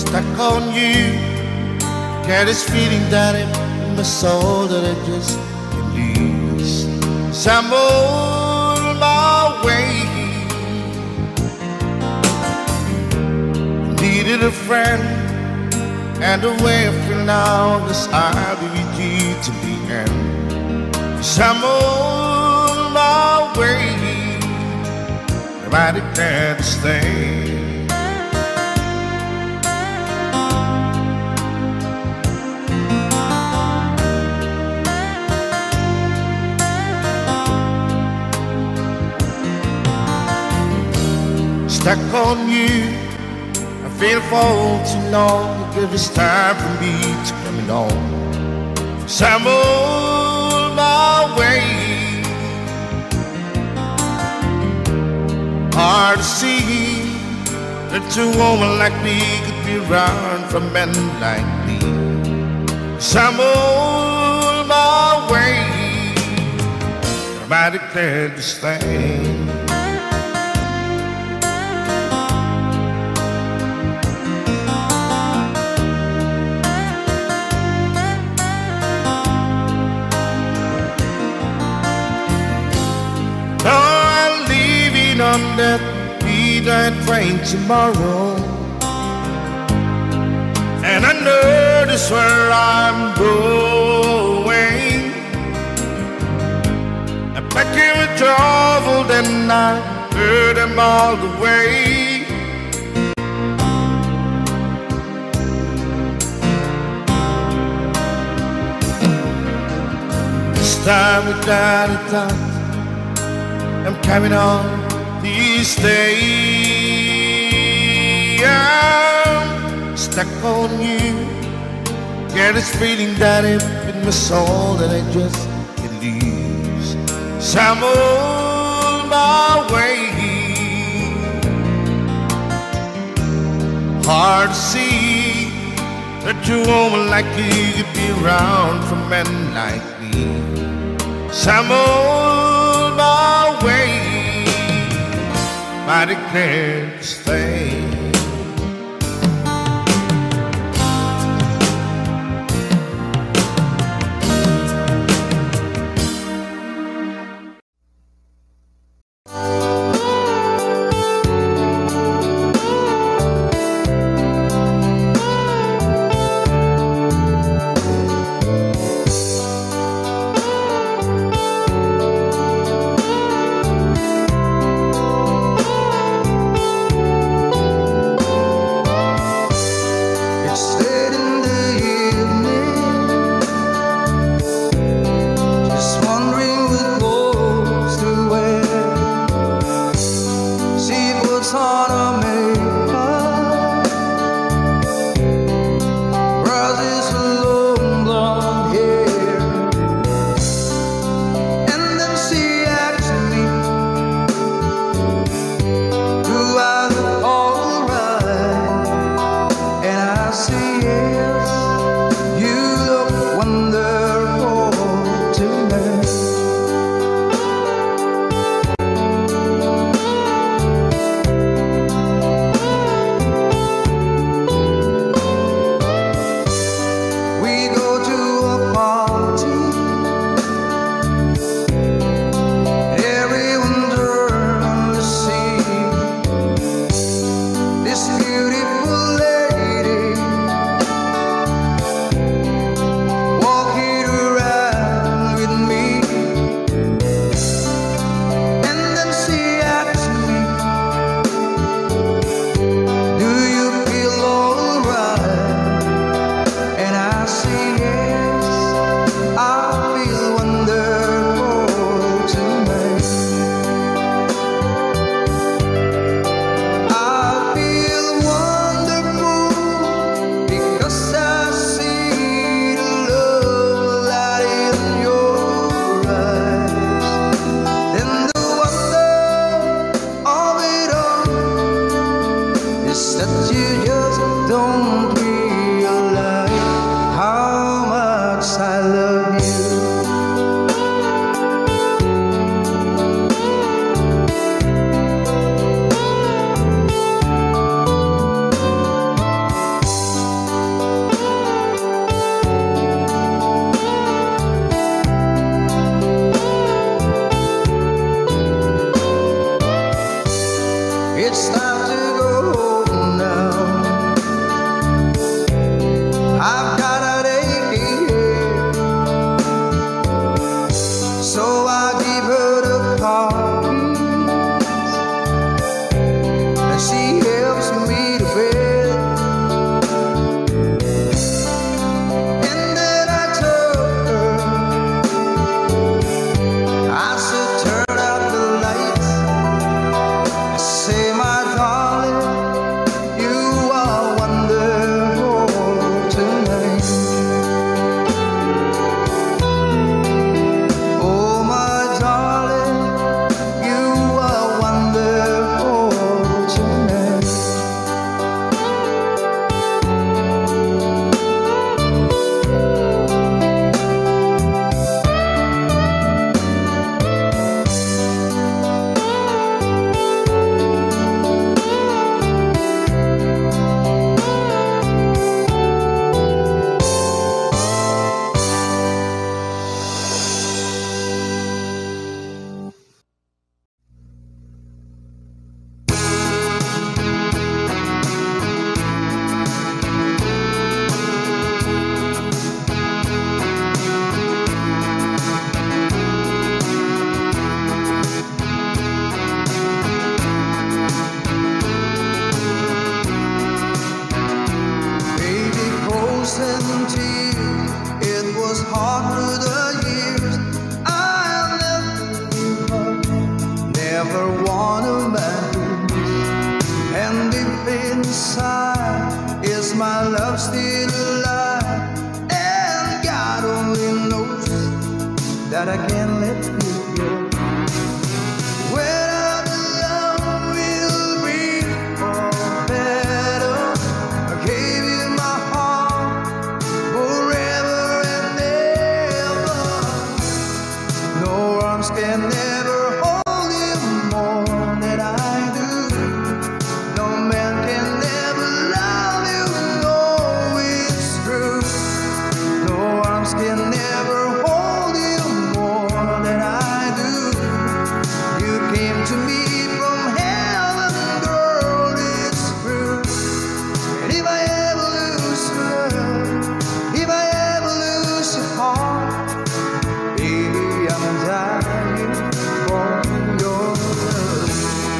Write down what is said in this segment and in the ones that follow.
stuck on you. Get this feeling that in my soul that I just can't lose. So I'm on my way. Needed a friend, and the way I feel now is I'll be with you to the end. So I'm on my way. Nobody can stay. Stuck on you, I feel for too long. Give it's time for me to come on. So I'm on my way. Hard to see that a woman like me could be around for men like me. So I'm on my way. Nobody cared to stay. On that midnight train tomorrow, and I know this where I'm going. I'm packing with trouble, then I heard them all the way. This time without a doubt, I'm coming on. These days I'm stuck on you. Get this feeling that if in my soul that I just can't lose. So I'm on my way. Hard to see that a woman like you could be around for men like me. So I'm on my way. I declare to stay. inside, is my love still alive? And God only knows that I can't let you go. When our love will be better, I gave you my heart forever and ever. No arms can never hold you more than I do. No man can never love you, no, it's true. No arms can never hold you more than I do. You came to me from heaven, girl, it's true. And if I ever lose love, if I ever lose your heart, baby, I'm dying for your love.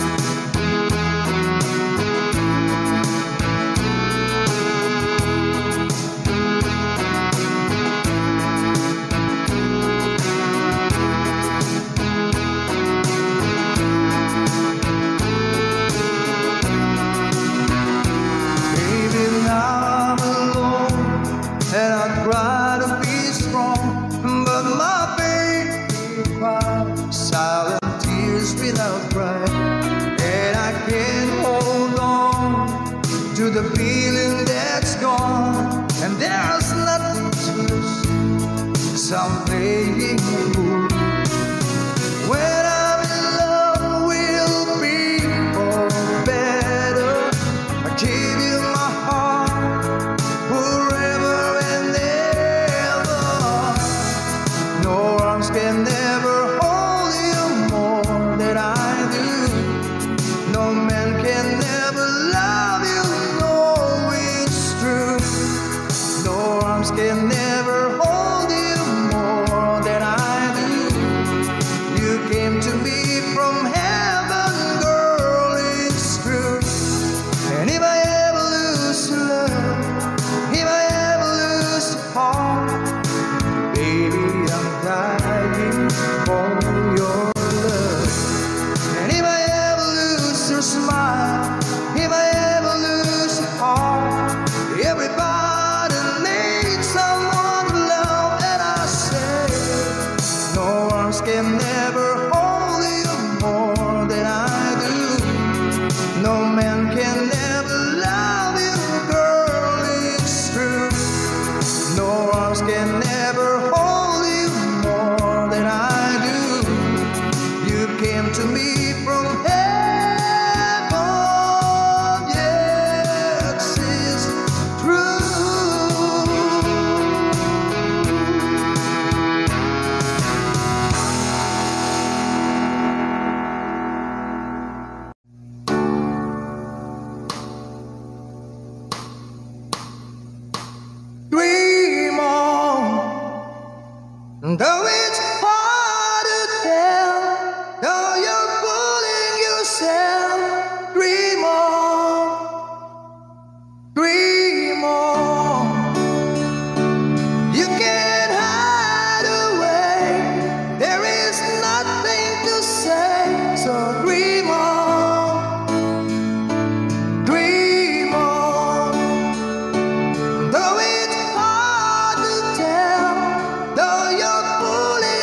Baby, now I'm alone, and I try to be strong, but my baby cries silent tears without crying, and I can't hold on to the feeling that's gone, and there's nothing to lose, so I'm playing the fool. When I'm in love, we'll be all better. I give you my heart forever and ever. No arms can never hold you more than I do. No man can never love you, no, it's true. No arms can never hold you more than I do. You came to me from heaven, girl, it's true. And if I ever lose love, if I ever lose your heart, baby, I'm dying for your love. And if I ever lose your smile, if I ever lose your heart, everybody needs someone to love, and I say, no arms can never hold you more than I do. No man can never love you, girl, it's true. No arms can never hold you more than I do. You came to me from heaven, yes, it's true. Dream on, though it's hard to tell, though you're fooling yourself. Dream on, dream on. You can't hide away, there is nothing to say, so dream on, dream on. Though it's hard to tell, though you're fooling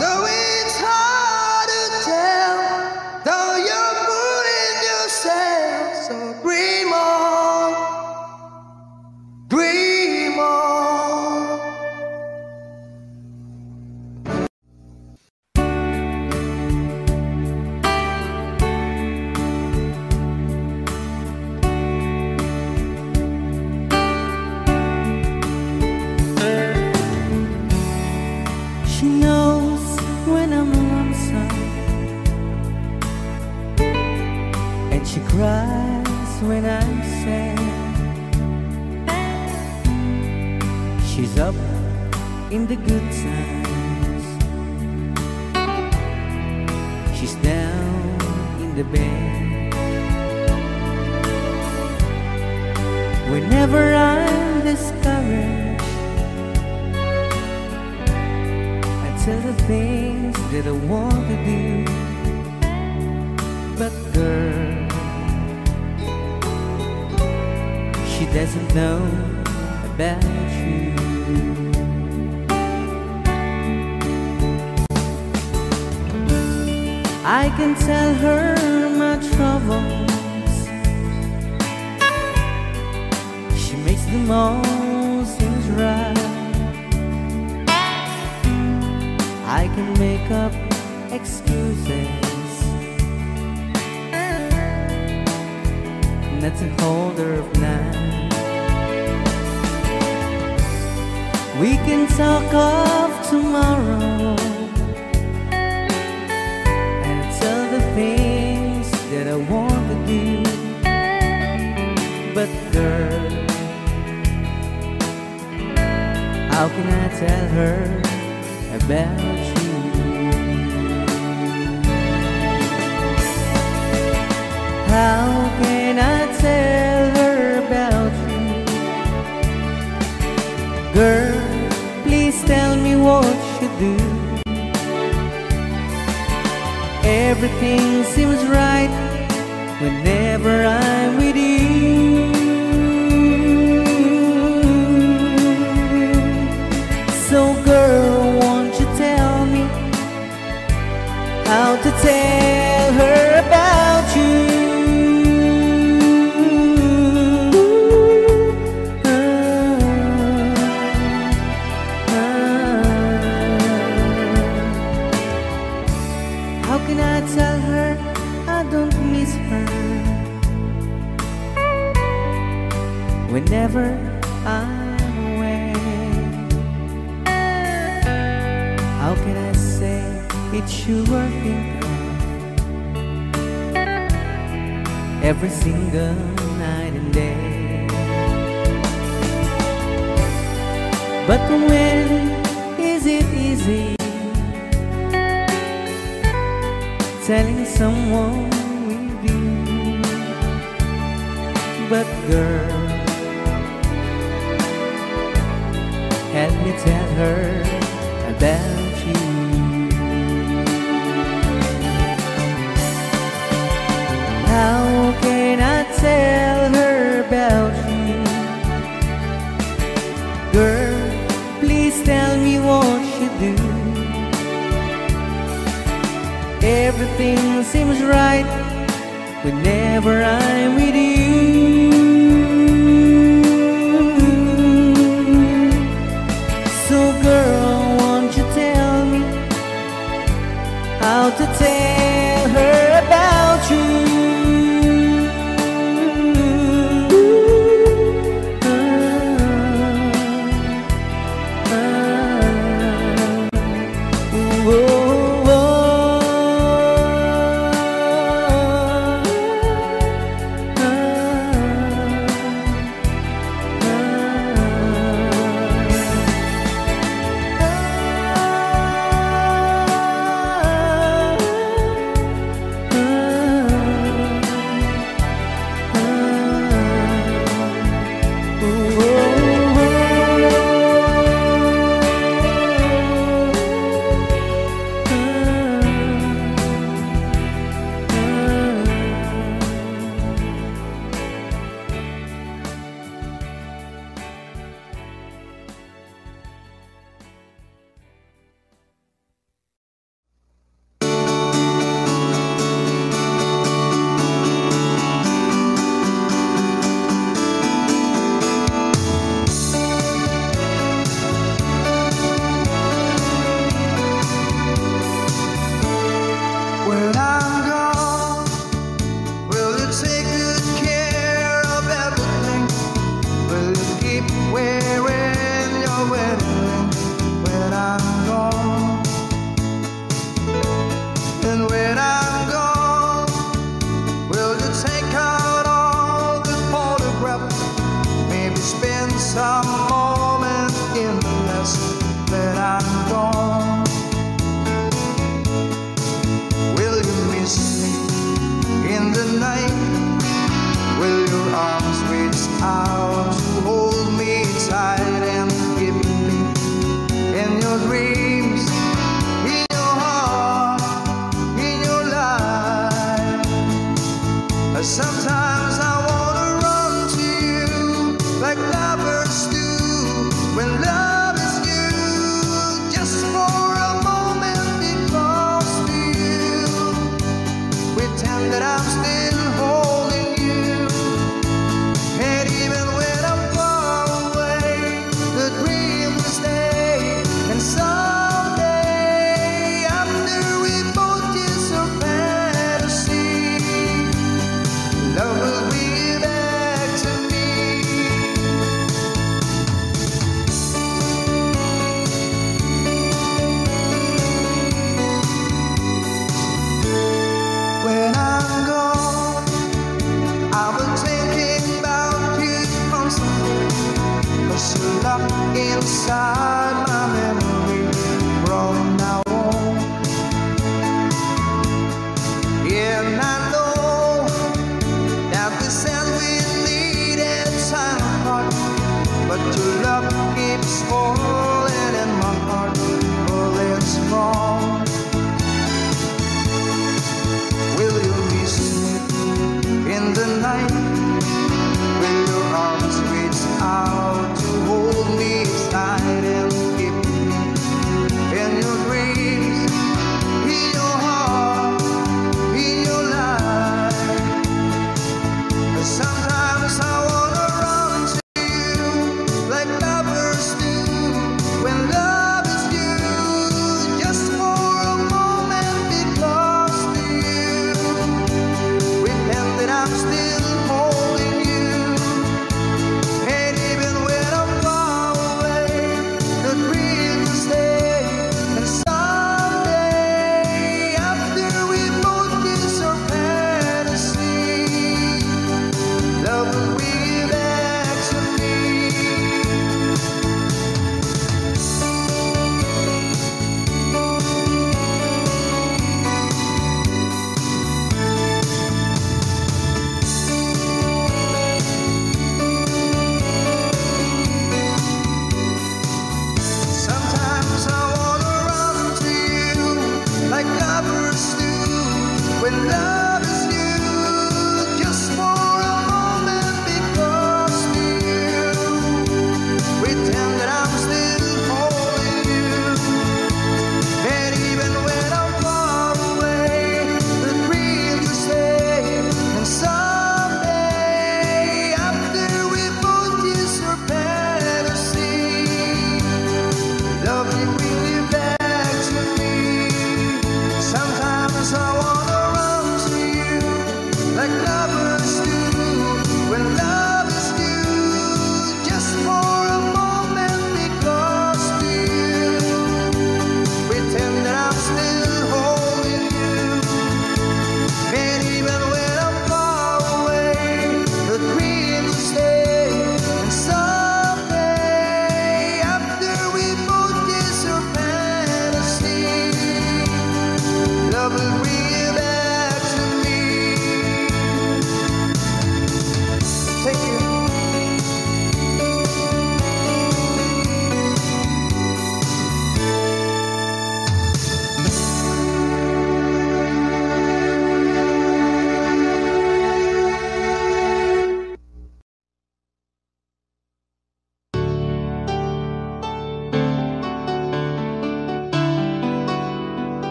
Though it's hard to tell, though you're fooling yourself, so dream on, dream on. She knows when I'm lonesome, and she cries when I'm sad. She's up in the good times, she's down in the bed. Whenever I'm discouraged, tell the things that I want to do. But girl, she doesn't know about you. I can tell her my troubles, she makes them all seem right. I can make up excuses not to hold her of night. We can talk of tomorrow and tell the things that I want to do. But girl, how can I tell her about you? How can I tell her about you? Girl, please tell me what you do. Everything seems right whenever I'm with you. So girl, won't you tell me how to tell her about you? How can I tell her I don't miss her whenever I'm away? How can I say it's you I think of every single night and day? But when is it easy telling someone with you? But girl, help me tell her about you. How can I tell her about you? Girl, please tell me what you do. Everything seems right whenever I'm with you. So girl, won't you tell me how to tell her about you?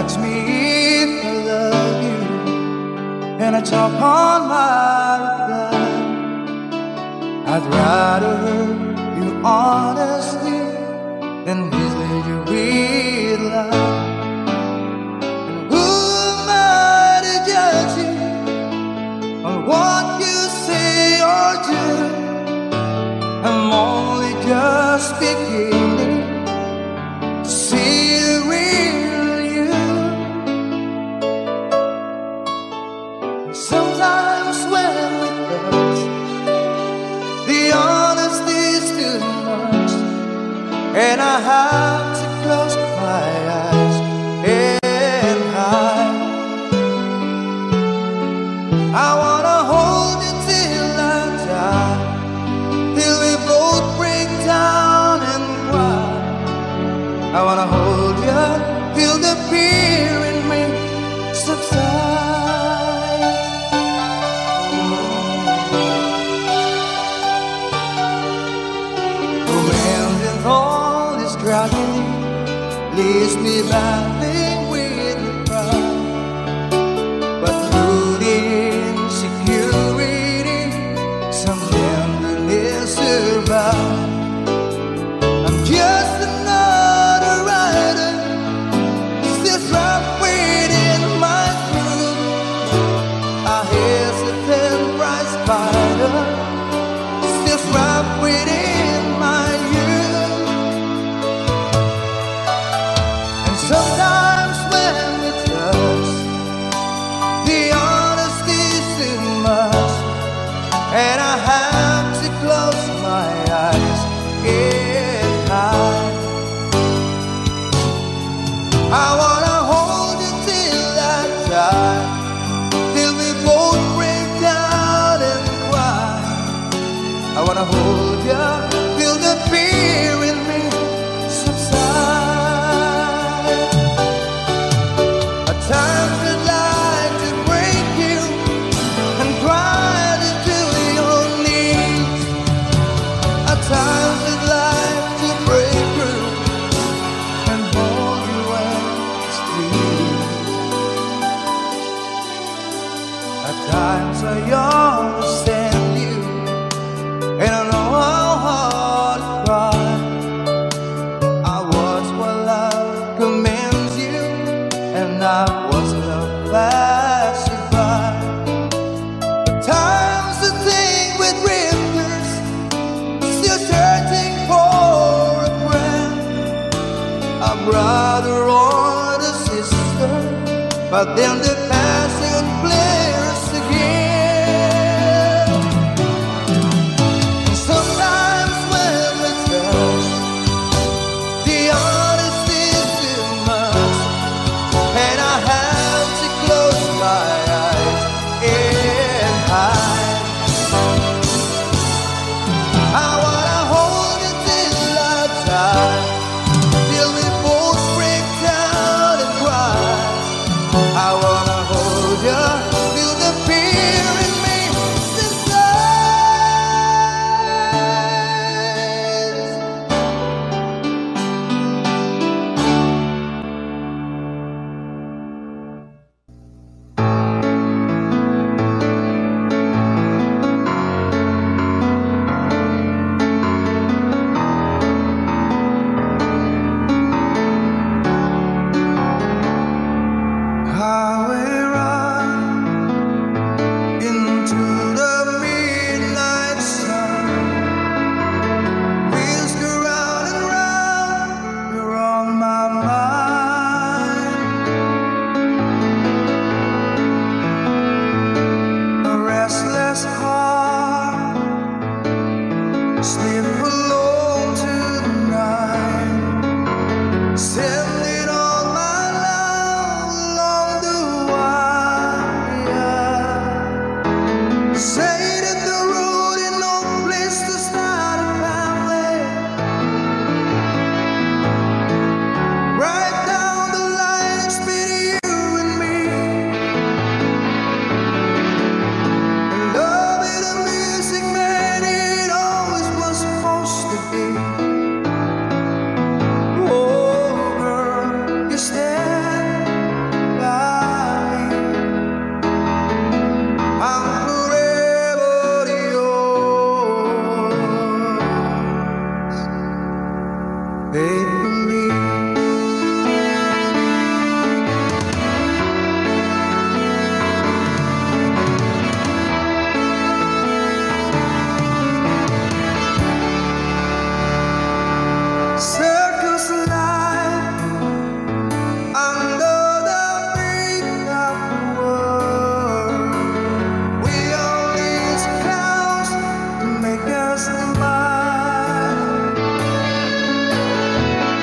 ask me if I love you, and I talk on my reply. I'd rather hurt you honestly than mislead you with lies. And who am I to judge you on what you say or do? I'm only just beginning to see the real you. And sometimes when we touch, the honesty's too much, and I have to close my eyes and hide. I wanna hold you till I die, till we both break down and cry. I wanna hold you till the fear in me subsides. Romance and all this tragedy leaves me battling with the pride, but through the insecurity, some tenderness survives. I'm just another rider, still trapped within my groove. A hesitant bright spider, still trapped within my youth. And sometimes when we touch, the honesty's too much, and I have to close my eyes and hide. I wanna hold you till I die, till we both break down and cry. I wanna hold you till the fear in me subsides. At times I'd like to break you and cry into your knees. At times I'd like to break through and hold you and squeeze. At times I understand you, and I know how hard to cry. I was what love commands you, and I was love passing by. At times I think with drifters, still searching for a friend, a brother or a sister, but then the passion flares again. And sometimes when we touch, the honesty's too much, and I have to close my eyes and hide. I wanna hold you till I die, till we both break down and cry. I wanna hold you till the fear in me subsides. Highway run into the midnight sun. Wheels go round and round, you're on my mind. A restless heart, sleep alone tonight. Sending all my love along the wire. Say that the road ain't no place to start a family. Right down the line, it's been you and me. Love is the music, man, it always was fun. faithfully. Circles life under the feet of the world. We all use clowns to make us smile.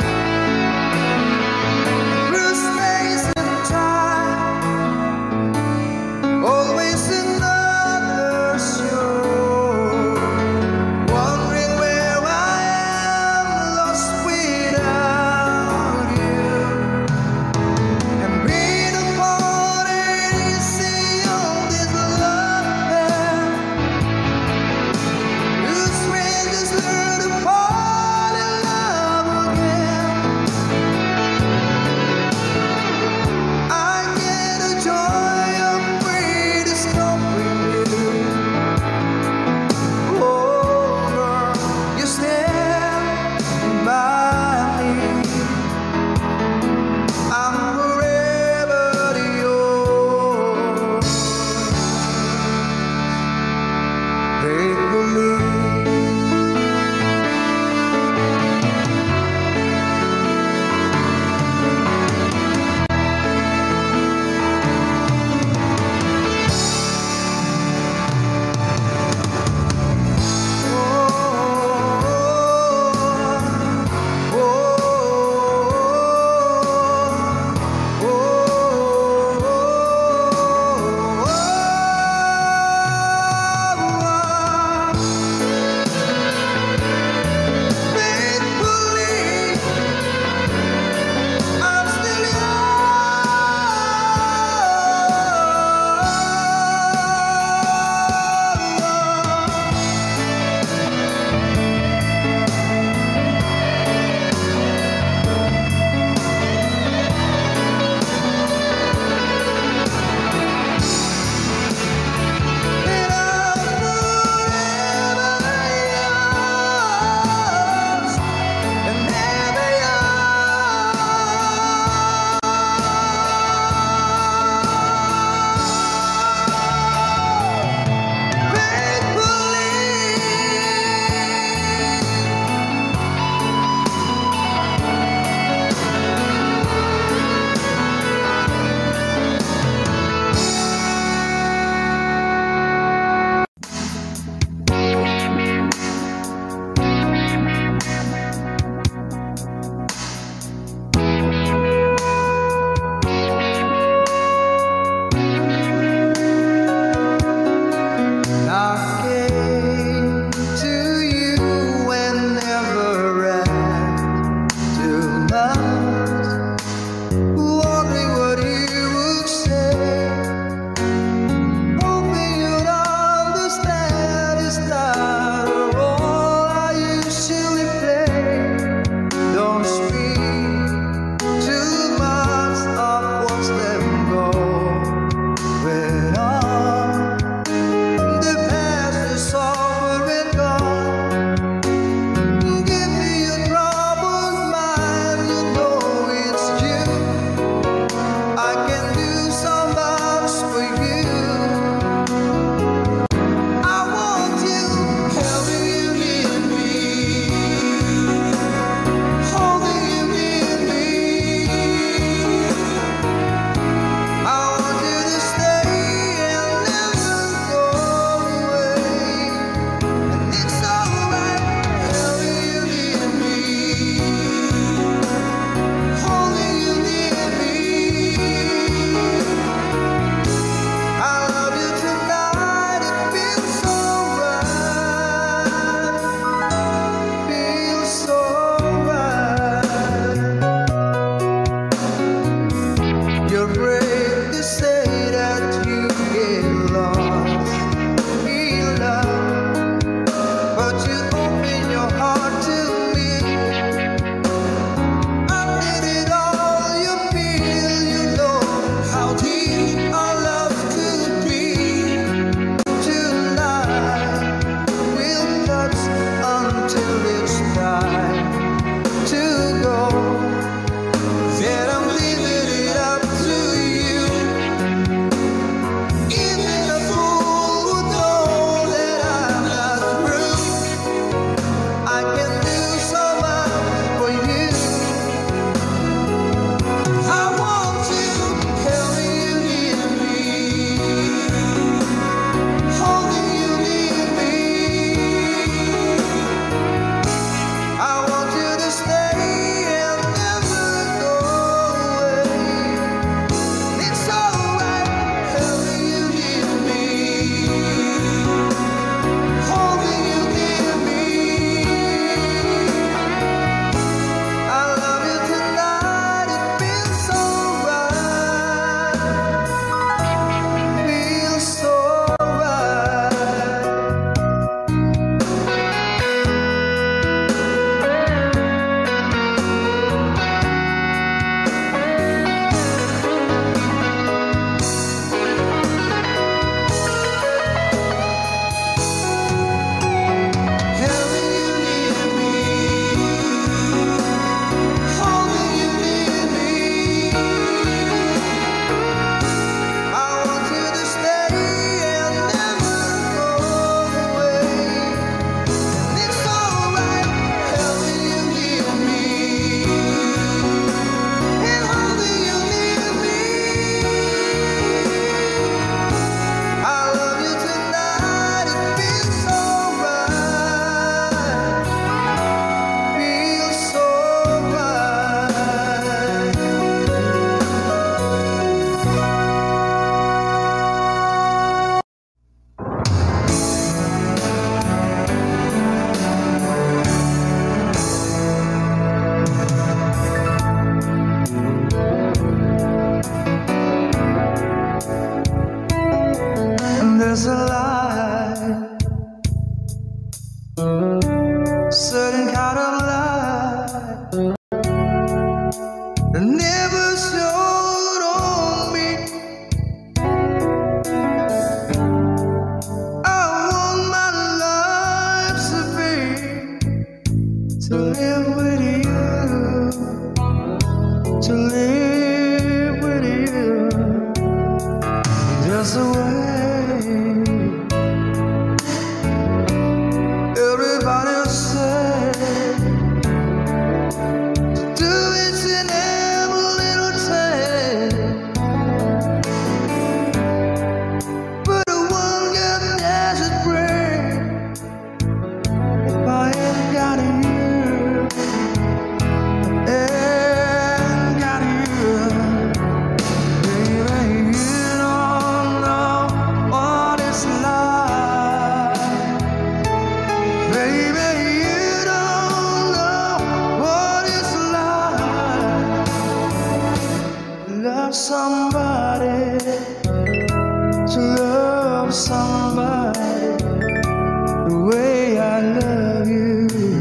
certain kind of light that never showed on me. I want my life to be, to live with you, to live with you, just the way everybody said to do it in every little time. But one got desert brain if I ain't got you, ain't got you. Baby, you don't know what it's like. Baby, you don't know what it's like to love somebody, to love somebody the way I love you.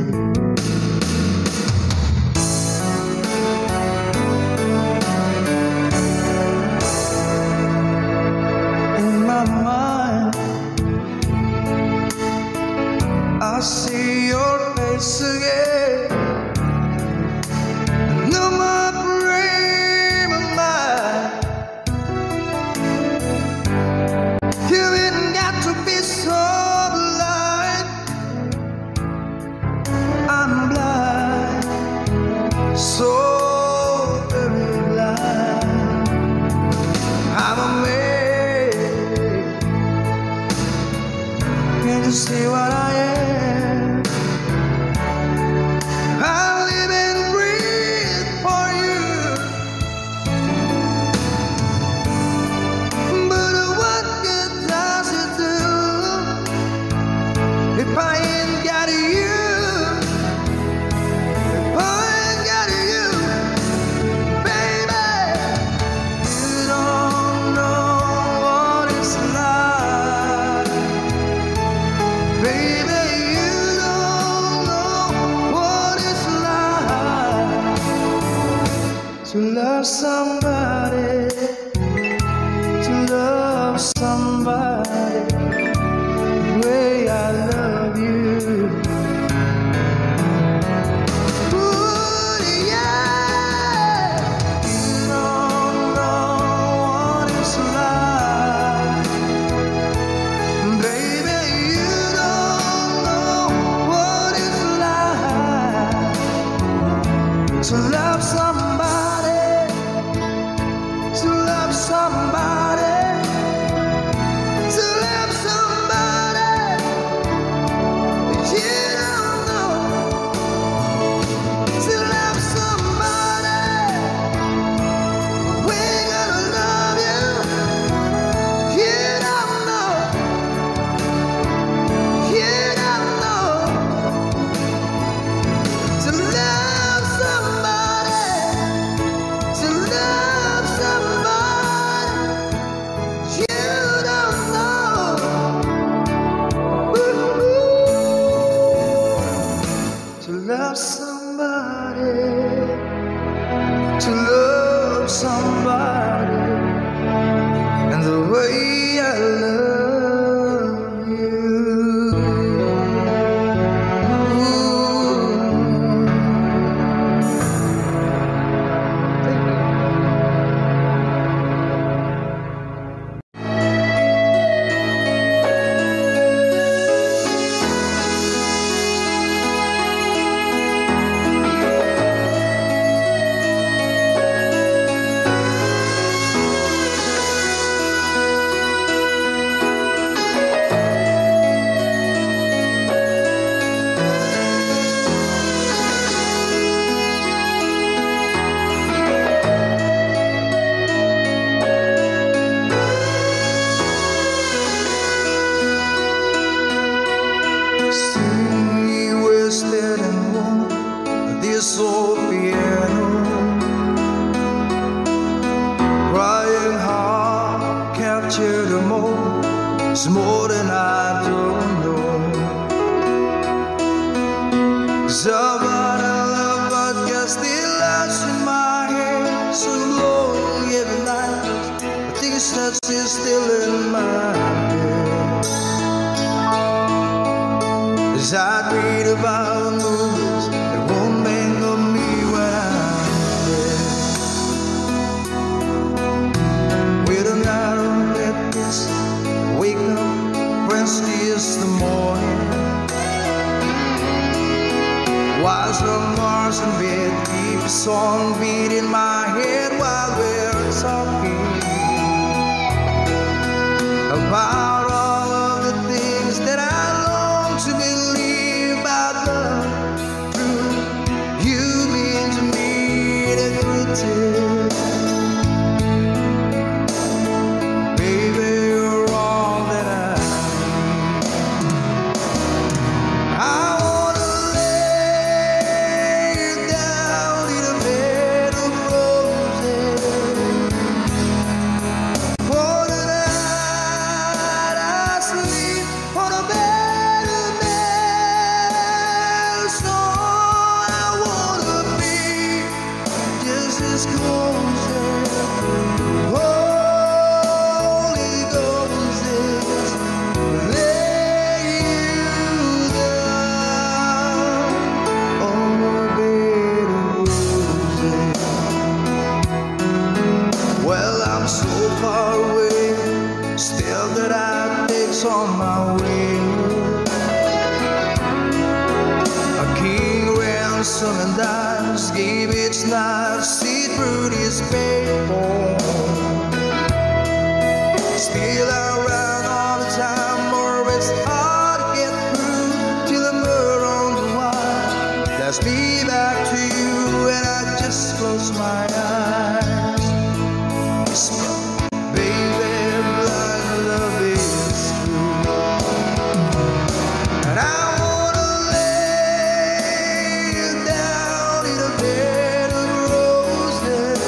In my mind, I see your face again. No more frame of mind. You ain't got to be so blind. I'm blind, so very blind. I'm a man. Can't you see what I am? I live and breathe for you. But what good does it do if I ain't got you? If I ain't got you, baby, you don't know what it's like. Baby, you don't know what it's like to love somebody, to love somebody the way I love you. Ooh, yeah, you don't know what it's like. Baby, you don't know what it's like to love somebody, to love somebody, to love somebody you don't know, to love somebody. We're gonna love you. You don't know, you don't know, to love somebody, to love somebody you don't know. Ooh, to love somebody, to love somebody, and the way I love you. See wasted and warm this old piano, crying heart captured a moment. It's more than I don't know. Somebody I love, but just still lies in my head. So long every night, I think it's not still in my head. As I read about the movies that won't think of me when I'm dead. With a narrow necklace, wake up, Wednesday is the morning. Watch the Mars in bed, keep a song beat in my head while we're talking about all of the things that I long to believe about love. True, you mean to me the greatest. Baby, you're all that I need. I wanna lay you down in a bed of roses. For the night I sleep on a bed of nails. So I wanna be just as close as Holy Ghost is. Lay you down on a bed of roses. Well, I'm so far away, still that I takes on my way. A king ransom and dimes gave its knife, see through this paper. Still I run all the time, or it's hard to get through till the murder on the wire. That's me back to you, and I just close my eyes. Baby, blind love is true, and I wanna lay you down in a bed of roses.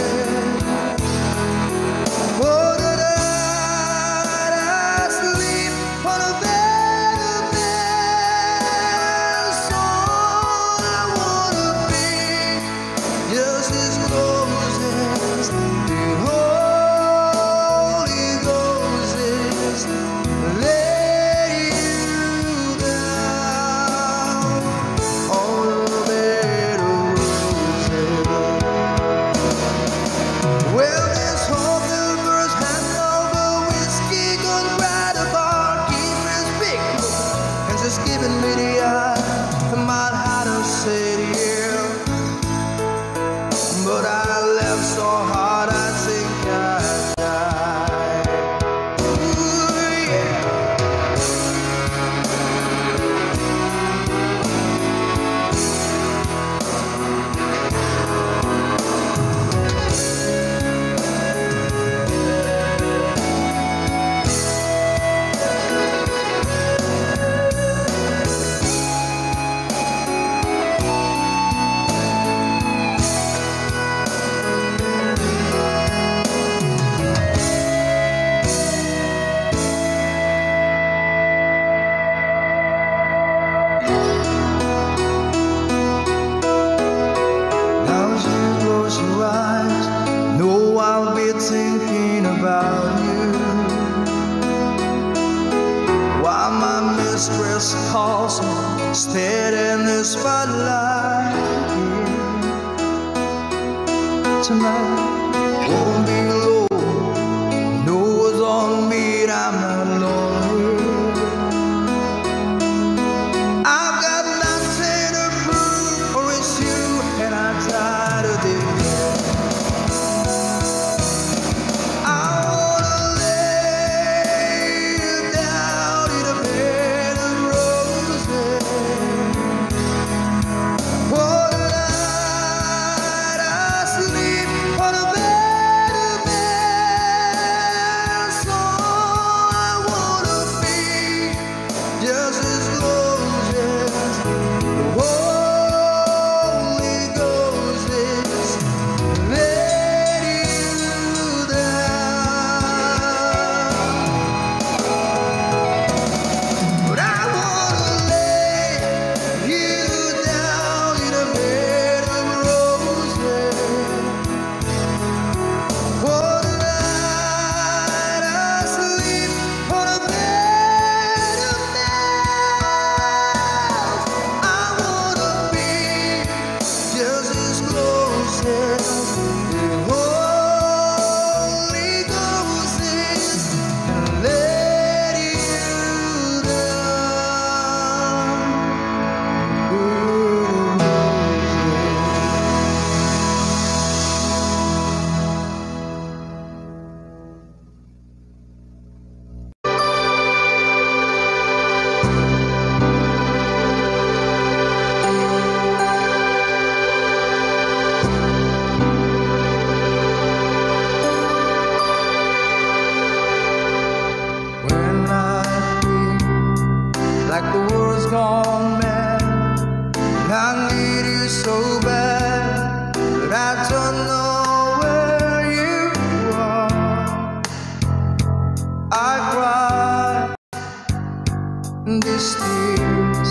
For the night I sleep on a bed of nails. So I wanna be just as close as the Holy Ghost is. Lay you down on a bed of roses. Well, this whole universe has over whiskey, gone right apart, keep his big look, and just giving me the eye. I might have to say yeah, but I left so hard I think I died. Ooh, yeah. Now as you close your eyes, know I'll be thinking about you. While my mistress calls me, stead in the spotlight. Tonight won't be low, no it's on me, and I'm not lonely. I've got nothing to prove, for it's you, and I'm tired of this. I wanna lay you down in a bed of roses. For the night I sleep on a I need you so bad, but I don't know where you are. I cry these tears.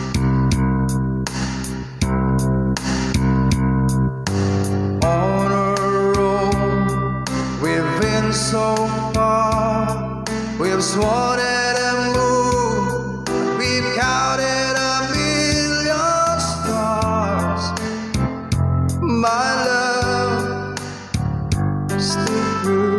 On a road we've been so far, we've sworn at a moon, we've counted a million stars. My love still true.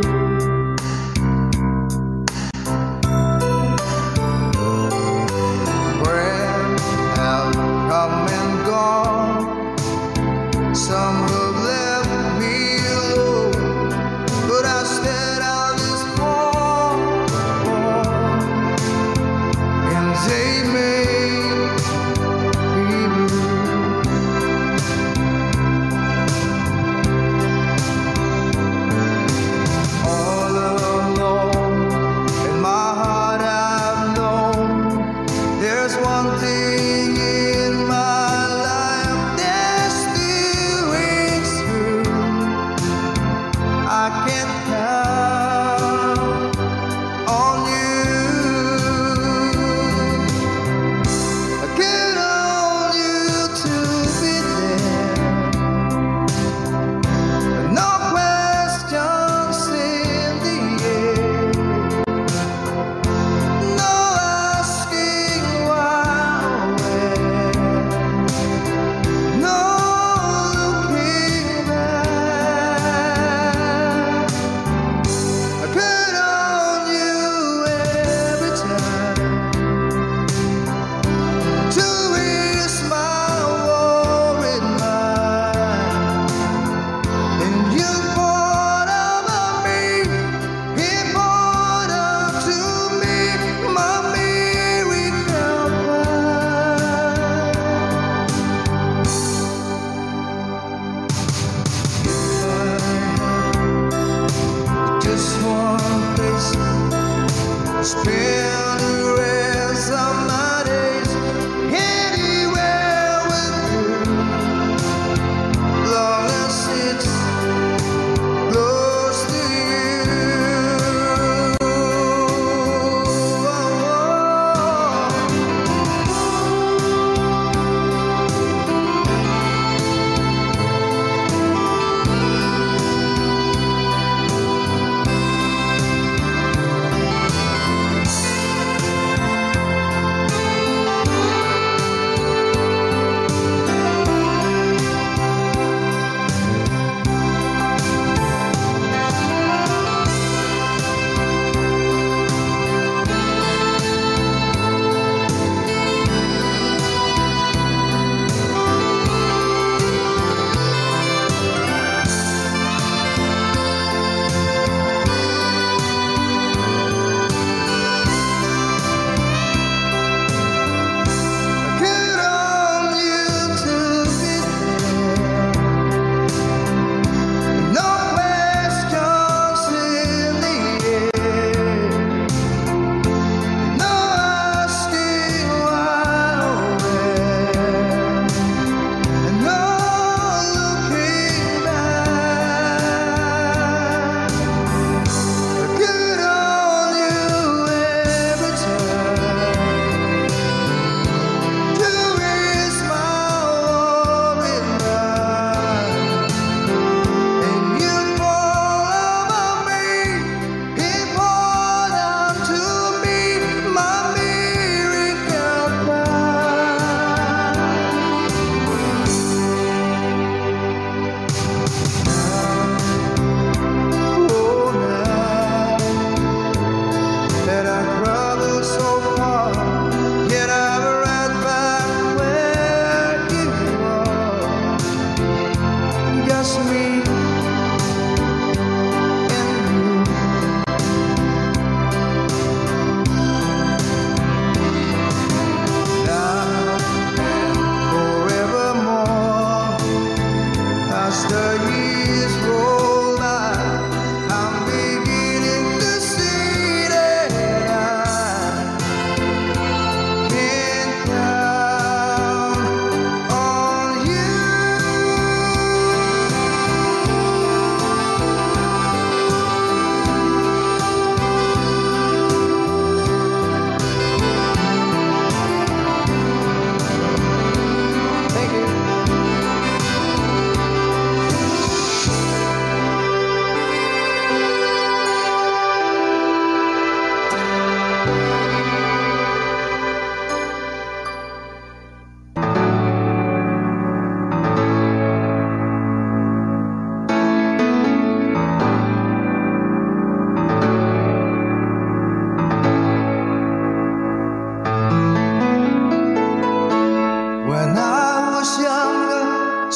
Friends have come and gone, some have left me alone, but I stand on this wall.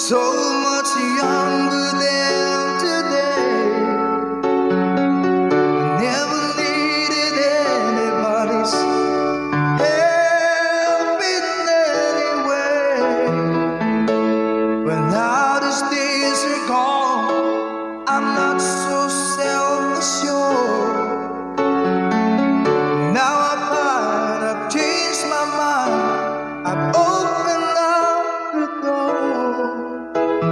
so much younger than today. Never needed anybody's help in any way. But now these days are gone, I'm not so self-assured. Now I've changed my mind, I've opened up the door.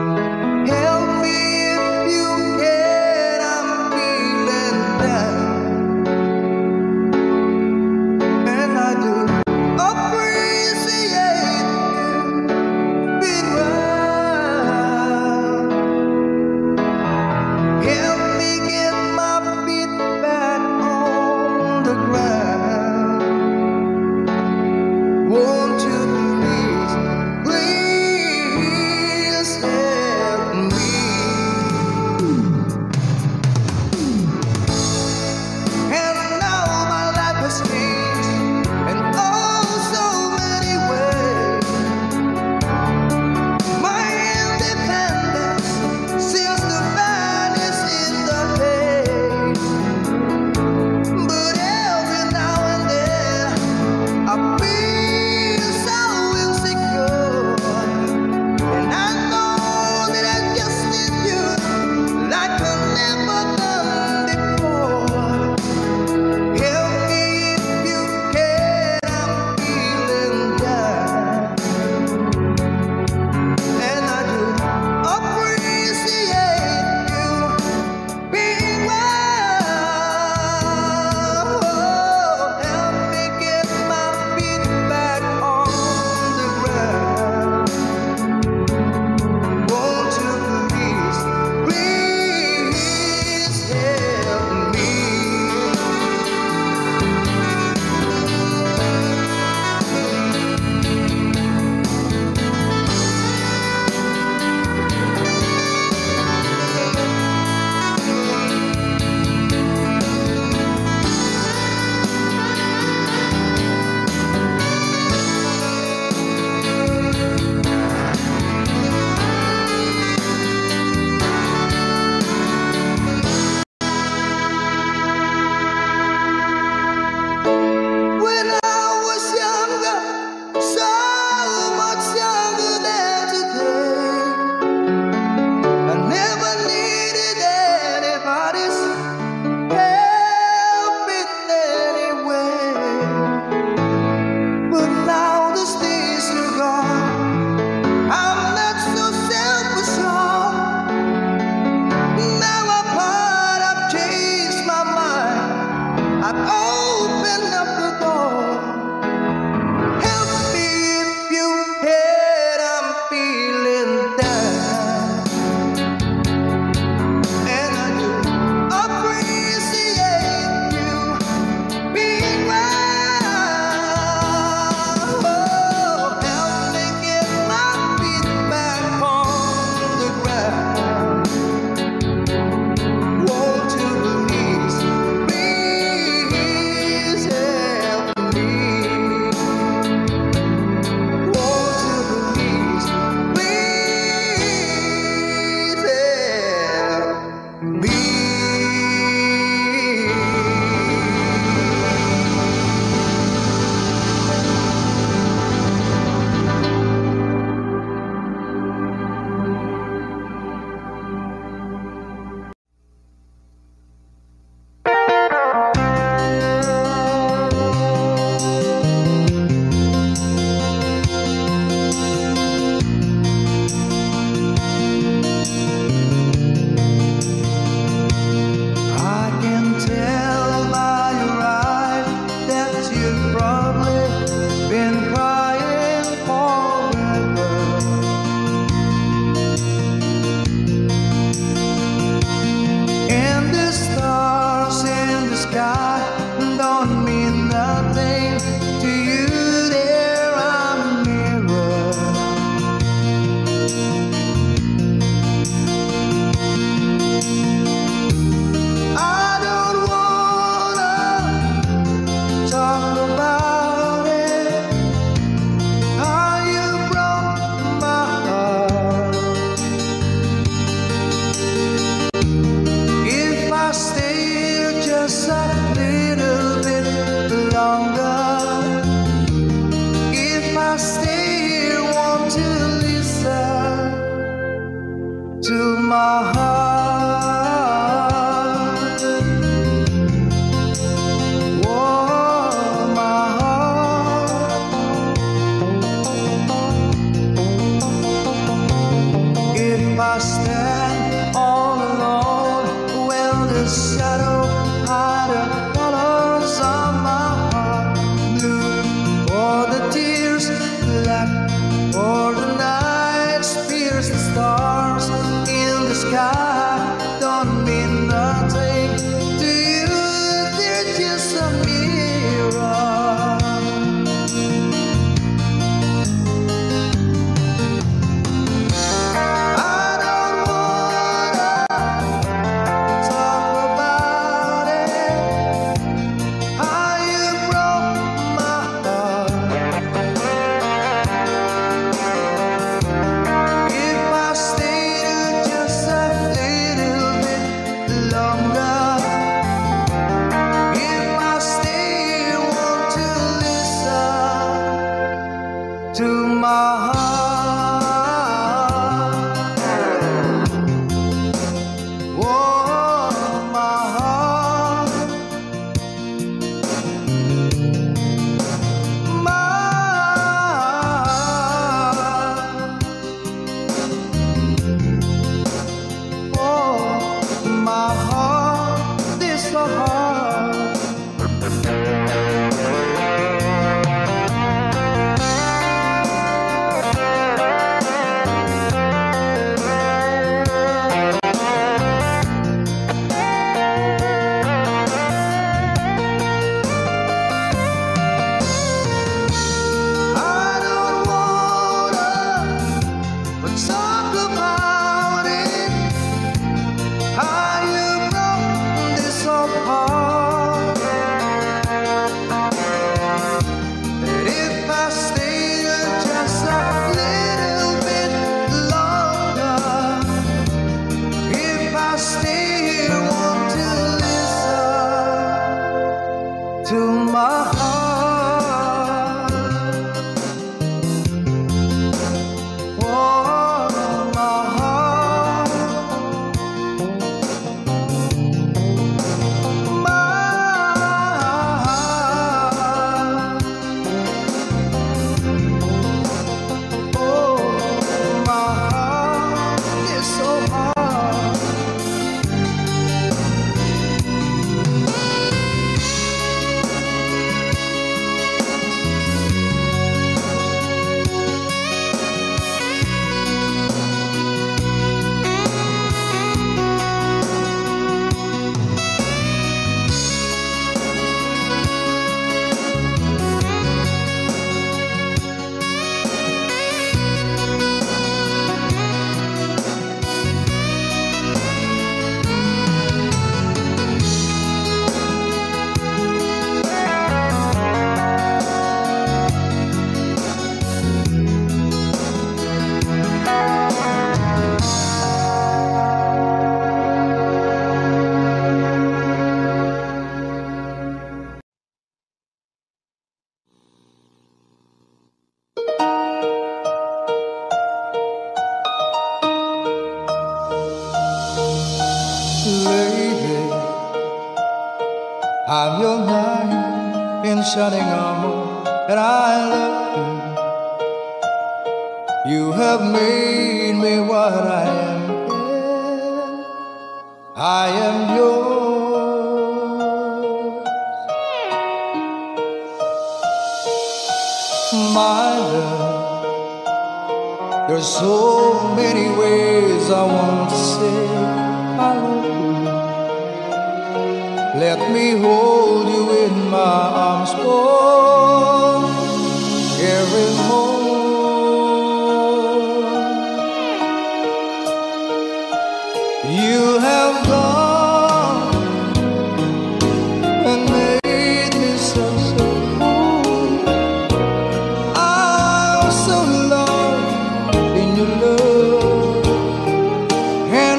I stand all alone, well, the shadow hide the colors of my heart. Blue for the tears, black for the nights, pierce the stars in the sky. Don't mean nothing to you, they're just a mirror. To my heart, oh, my heart, my heart, oh, my heart is so hard. To my heart, oh, my heart, my heart, oh, my heart is so hard. Lady, I'm your knight in shining armor, and I love you. You have made me what I am. I am yours, my love. There's so many ways I want to say I love you. Let me hold you in my arms for every moment. You have gone and made me so cool. I'm so lost in your love, and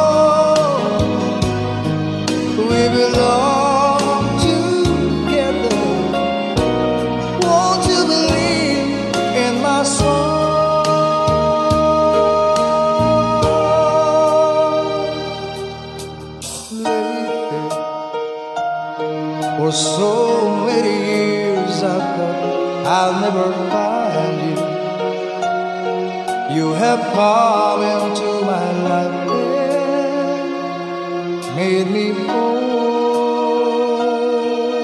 we belong together. Won't you believe in my song? come into my life and made me whole.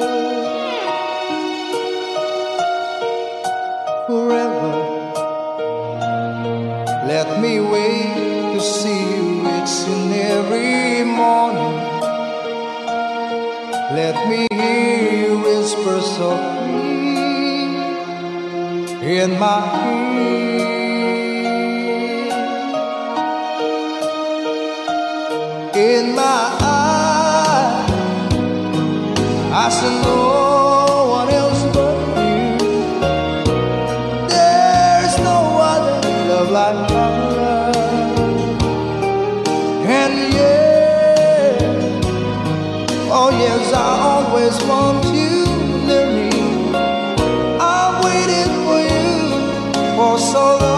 Forever, let me wait to see you each and every morning. Let me hear you whisper softly in my ear. In my eyes, I see no one else but you. There's no other love like my love. And yeah, oh yes, I always want you near me. I've waited for you for so long.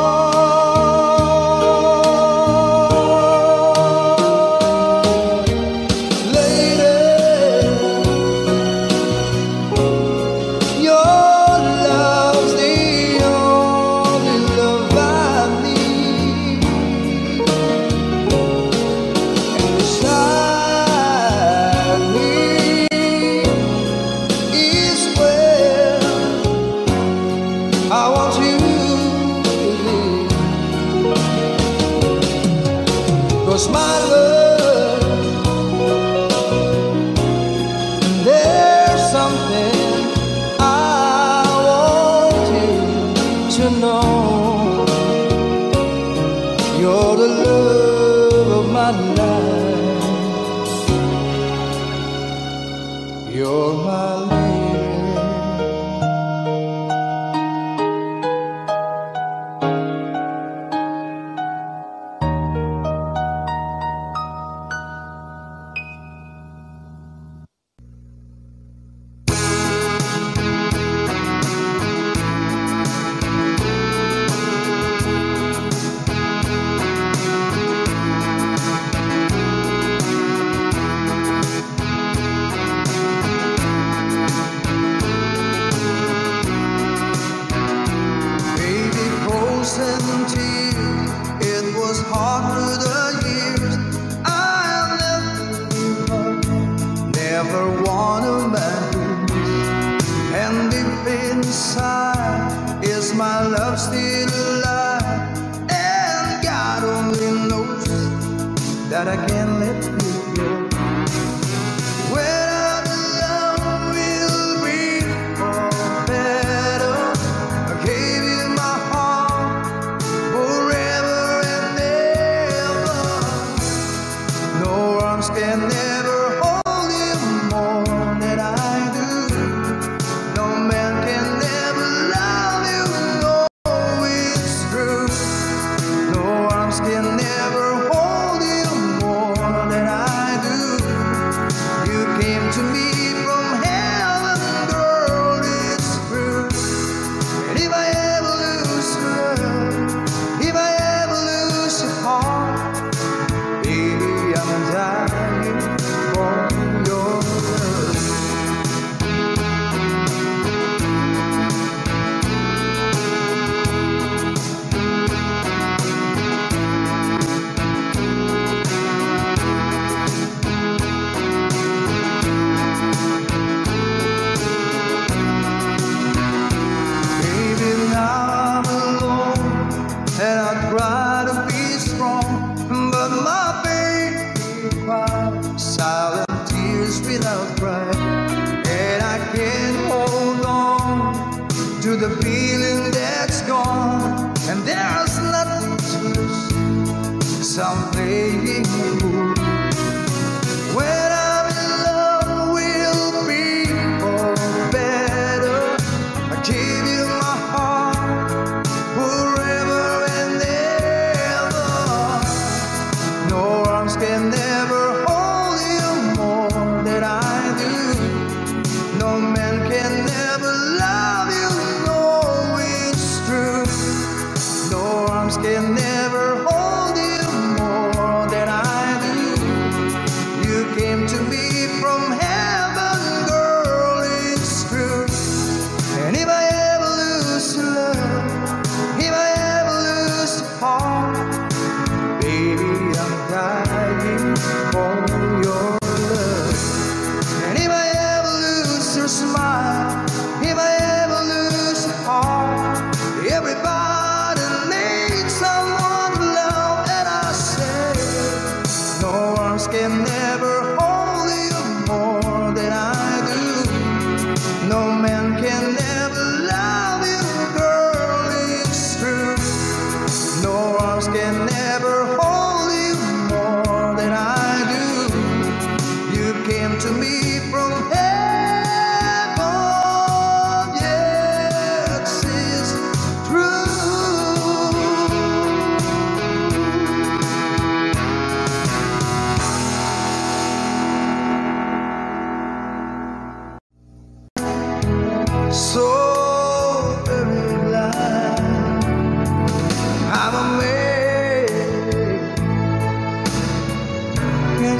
Cause my love, there's something I want you to know. You're the love of my life. You're my lady. It was hard through the years. I've never won a man. And deep inside, is my love still alive? And God only knows that I can't let you go. When our love will be for better, I gave you my heart forever and ever. No arms can never hold you more than I do. No man can never love you, no, it's true. No arms can never hold you more than I do. You came to me from heaven, girl, it's true. And if I ever lose love, if I ever lose your heart, baby, I'm dying for your love. Baby, now I'm alone and I try to be strong, but my baby cries silent tears without crying, and I can't hold on to the feeling that's gone, and there's nothing to lose, so I'm playing the fool. When I'm in love, we'll be for better. I gave you my heart forever and ever. No arms can never hold you more than I do. No man can never love you, no, it's true. No arms can never hold you more than I do.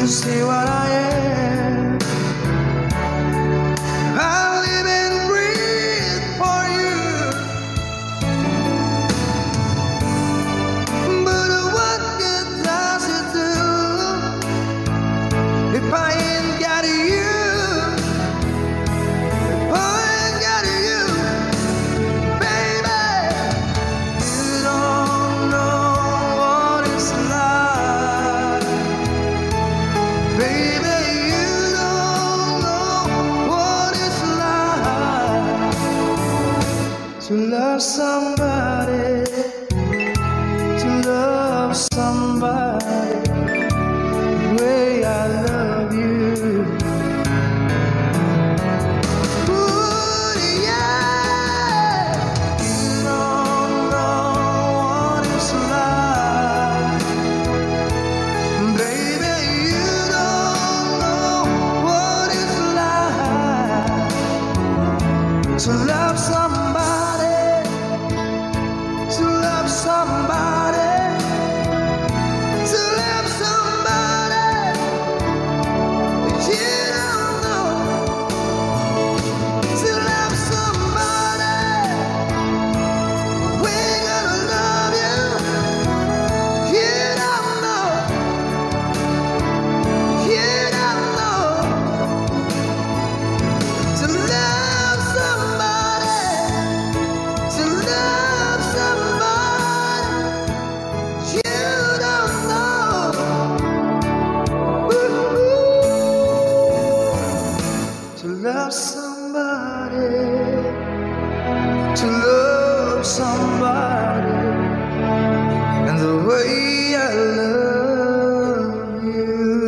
to see what I am. I live and breathe for you. But what good does it do if I ain't got you? If I ain't got you, baby, you don't know what it's like. Baby, you don't know what it's like to love somebody, to love somebody the way I love you. Ooh, yeah. You don't know what it's like. Baby, you don't know what it's like to love somebody, to love somebody, to love somebody. You don't know to love somebody. We're gonna love you. You don't know. You don't know to love somebody, to love somebody. You don't know. Ooh, to love somebody, to love somebody, and the way I love you.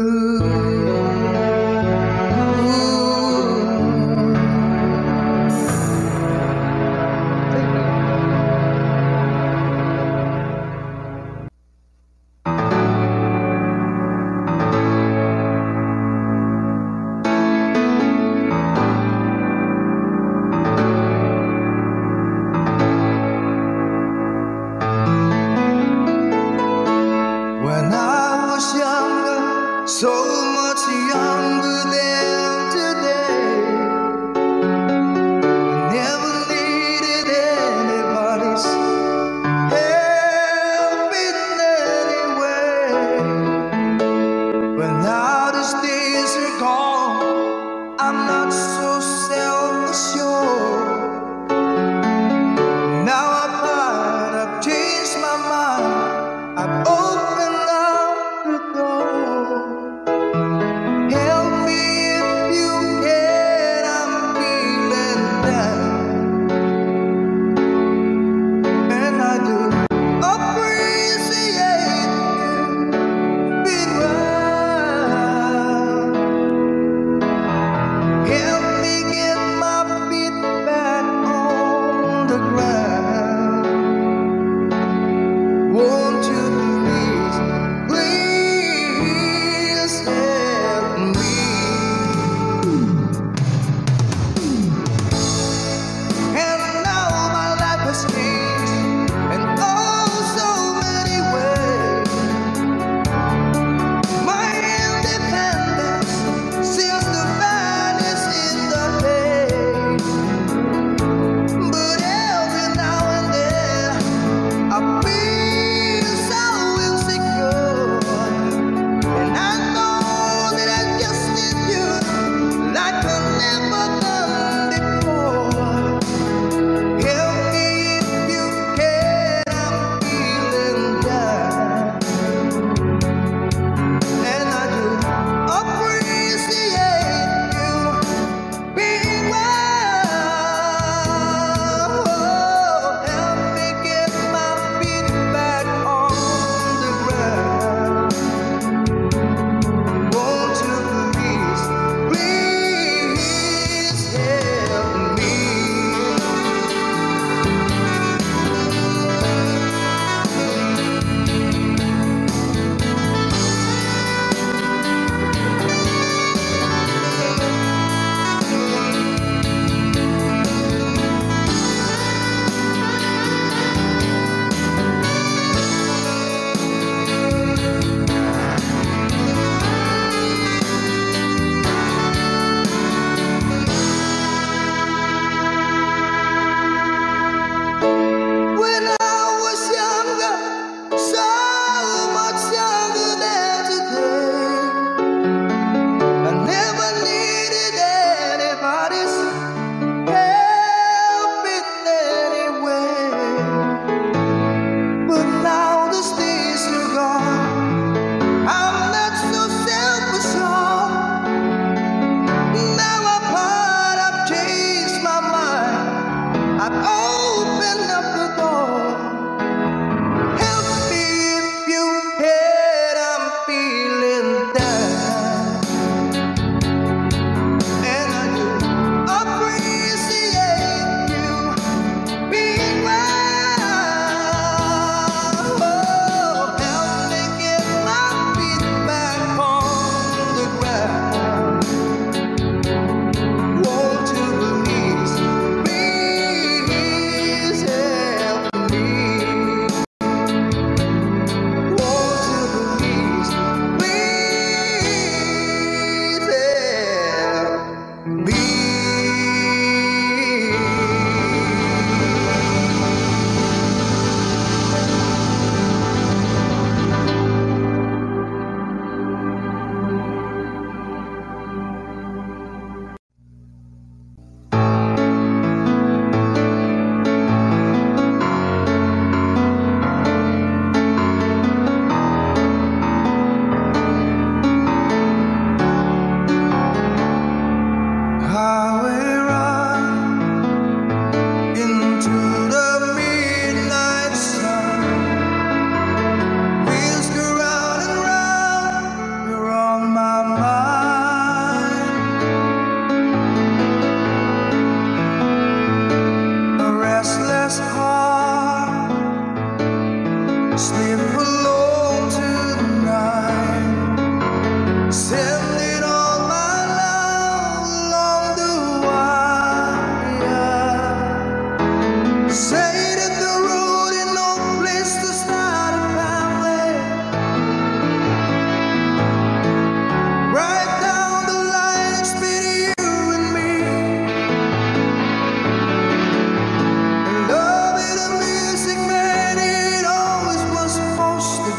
When I was younger, so much younger than today, I never needed anybody's help in any way. But now these days are gone, I'm not so self-assured. Now I've changed my mind, I've opened up the door.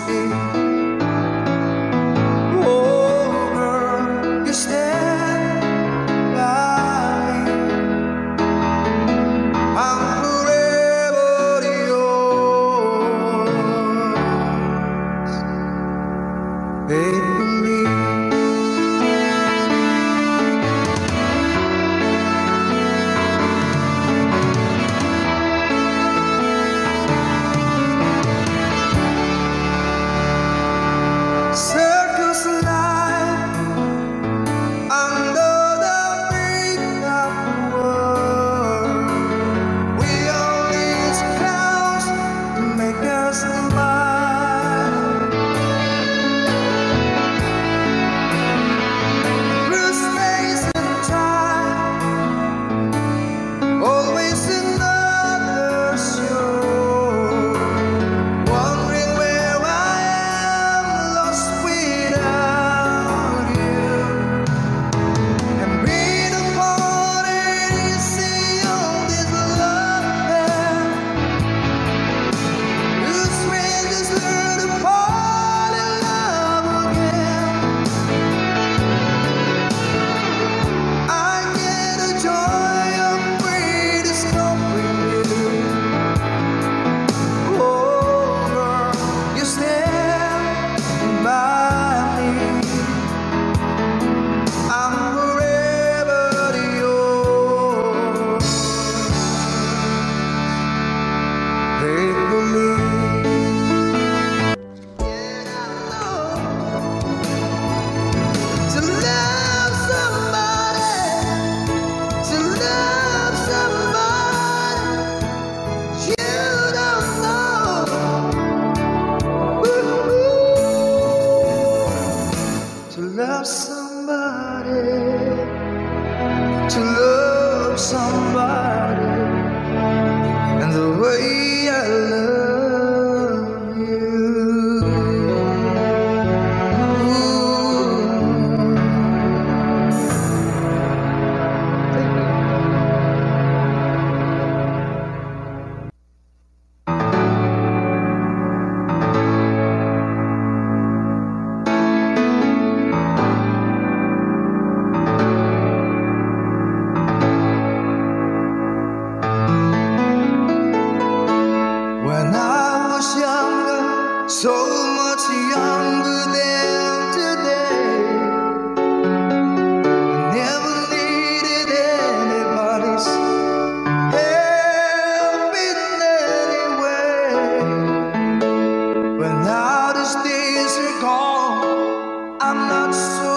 me. Oh, girl, you stand by me. I'm forever yours, faithfully. Circles of life under the big of the world. We all need clouds to make us smile. Through space and time, always another shore. Wondering where I am, lost without you. And being apart and easy on this love path. Two strangers learn to fall in love again. I get the joy of rediscovering you. Oh, girl, you stand by me. I'm forever yours, faithfully. Yeah, I know to love somebody, to love somebody you don't know. To love somebody, to love somebody, and the way I love you. When I was younger, so much younger than today, I never needed anybody's help in any way. But now these days are gone, I'm not so